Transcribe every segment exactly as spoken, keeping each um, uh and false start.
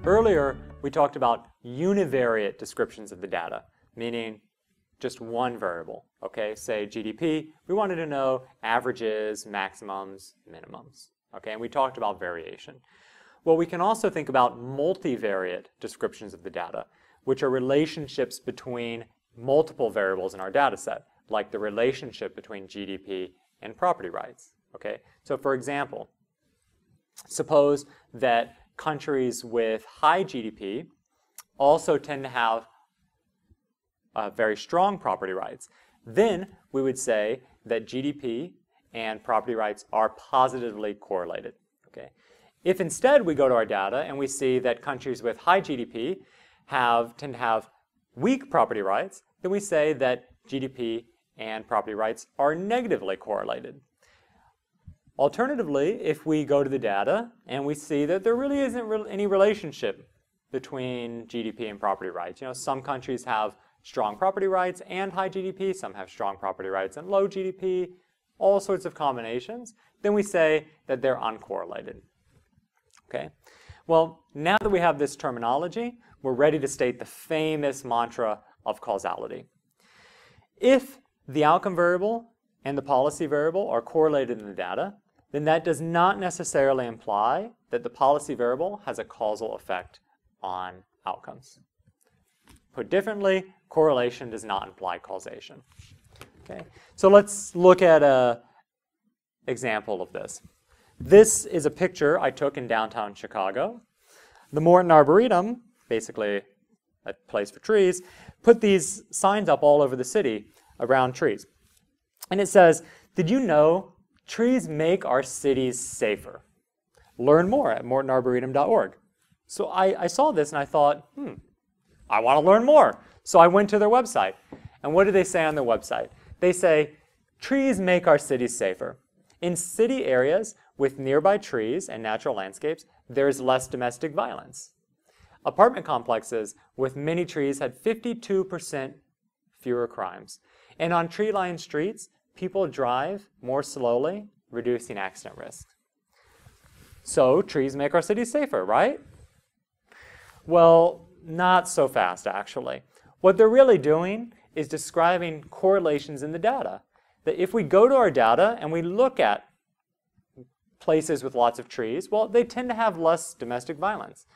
Earlier, we talked about univariate descriptions of the data, meaning just one variable, okay? Say G D P, we wanted to know averages, maximums, minimums, okay? And we talked about variation. Well, we can also think about multivariate descriptions of the data, which are relationships between multiple variables in our data set, like the relationship between G D P and property rights, okay? So for example, suppose that countries with high G D P also tend to have uh, very strong property rights. Then we would say that G D P and property rights are positively correlated, okay? If instead we go to our data and we see that countries with high G D P have, tend to have weak property rights, then we say that G D P and property rights are negatively correlated. Alternatively, if we go to the data and we see that there really isn't re- any relationship between G D P and property rights, you know, some countries have strong property rights and high G D P, some have strong property rights and low G D P, all sorts of combinations, then we say that they're uncorrelated. Okay? Well, now that we have this terminology, we're ready to state the famous mantra of causality. If the outcome variable and the policy variable are correlated in the data, then that does not necessarily imply that the policy variable has a causal effect on outcomes. Put differently, correlation does not imply causation. Okay? So let's look at an example of this. This is a picture I took in downtown Chicago. The Morton Arboretum, basically a place for trees, put these signs up all over the city around trees. And it says, did you know trees make our cities safer? Learn more at morton arboretum dot org. So I, I saw this and I thought, hmm, I want to learn more. So I went to their website. And what do they say on their website? They say, trees make our cities safer. In city areas with nearby trees and natural landscapes, there is less domestic violence. Apartment complexes with many trees had fifty-two percent fewer crimes. And on tree-lined streets, people drive more slowly, reducing accident risk. So trees make our cities safer, right? Well, not so fast, actually. What they're really doing is describing correlations in the data. That if we go to our data and we look at places with lots of trees, well, they tend to have less domestic violence.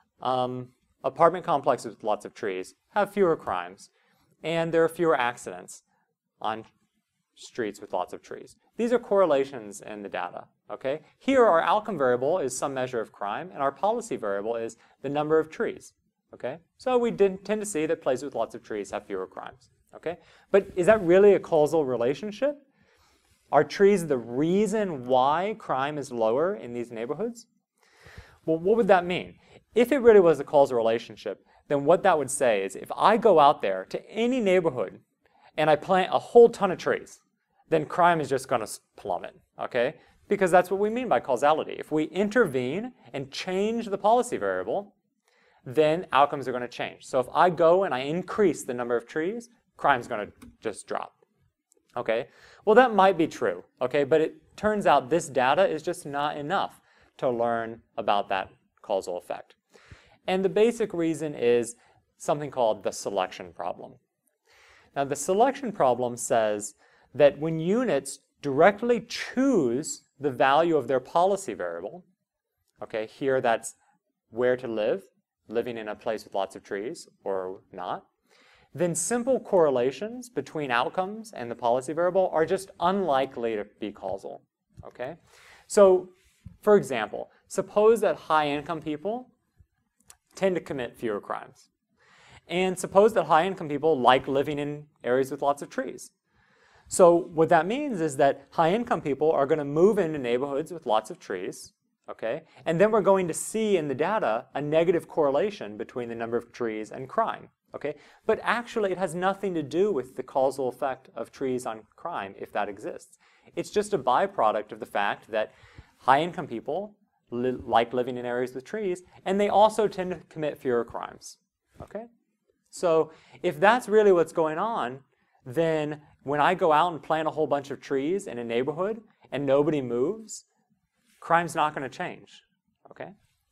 Um, apartment complexes with lots of trees have fewer crimes, and there are fewer accidents on streets with lots of trees. These are correlations in the data, okay? Here, our outcome variable is some measure of crime, and our policy variable is the number of trees, okay? So we did tend to see that places with lots of trees have fewer crimes, okay? But is that really a causal relationship? Are trees the reason why crime is lower in these neighborhoods? Well, what would that mean? If it really was a causal relationship, then what that would say is if I go out there to any neighborhood and I plant a whole ton of trees, then crime is just going to plummet, okay? Because that's what we mean by causality. If we intervene and change the policy variable, then outcomes are going to change. So if I go and I increase the number of trees, crime's going to just drop, okay? Well, that might be true, okay? But it turns out this data is just not enough to learn about that causal effect. And the basic reason is something called the selection problem. Now, the selection problem says that when units directly choose the value of their policy variable, okay, here that's where to live, living in a place with lots of trees or not, then simple correlations between outcomes and the policy variable are just unlikely to be causal, okay? So, for example, suppose that high-income people tend to commit fewer crimes. And suppose that high-income people like living in areas with lots of trees. So what that means is that high-income people are going to move into neighborhoods with lots of trees, okay? And then we're going to see in the data a negative correlation between the number of trees and crime, okay? But actually it has nothing to do with the causal effect of trees on crime, if that exists. It's just a byproduct of the fact that high-income people li like living in areas with trees, and they also tend to commit fewer crimes, okay? So if that's really what's going on, then when I go out and plant a whole bunch of trees in a neighborhood and nobody moves, crime's not going to change, okay?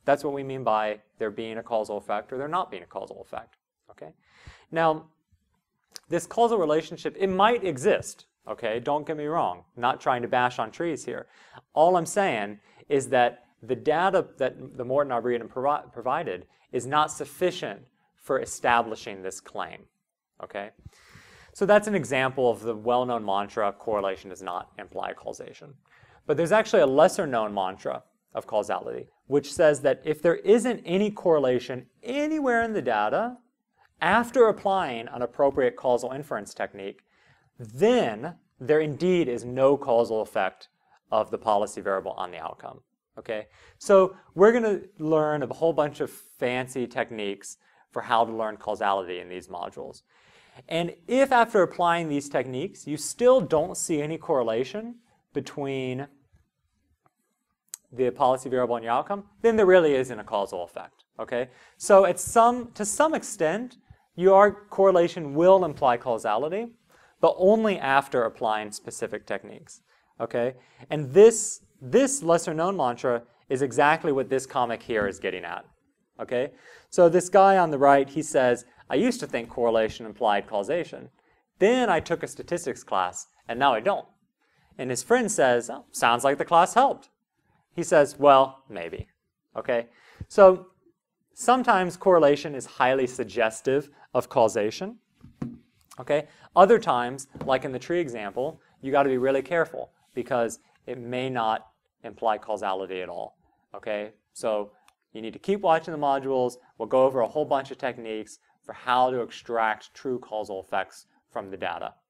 That's what we mean by there being a causal effect or there not being a causal effect. Okay? Now, this causal relationship, it might exist. Okay? Don't get me wrong. I'm not trying to bash on trees here. All I'm saying is that the data that the Morton Arboretum provi provided is not sufficient for establishing this claim. Okay? So that's an example of the well-known mantra, correlation does not imply causation. But there's actually a lesser-known mantra of causality, which says that if there isn't any correlation anywhere in the data after applying an appropriate causal inference technique, then there indeed is no causal effect of the policy variable on the outcome. Okay? So we're going to learn a whole bunch of fancy techniques for how to learn causality in these modules. And if after applying these techniques you still don't see any correlation between the policy variable and your outcome, then there really isn't a causal effect. Okay? So at some, to some extent, your correlation will imply causality, but only after applying specific techniques. Okay? And this, this lesser-known mantra is exactly what this comic here is getting at. Okay? So this guy on the right, he says, I used to think correlation implied causation. Then I took a statistics class, and now I don't. And his friend says, oh, sounds like the class helped. He says, well, maybe. Okay? So sometimes correlation is highly suggestive of causation. Okay? Other times, like in the tree example, you got to be really careful because it may not imply causality at all. Okay? So you need to keep watching the modules. We'll go over a whole bunch of techniques for how to extract true causal effects from the data.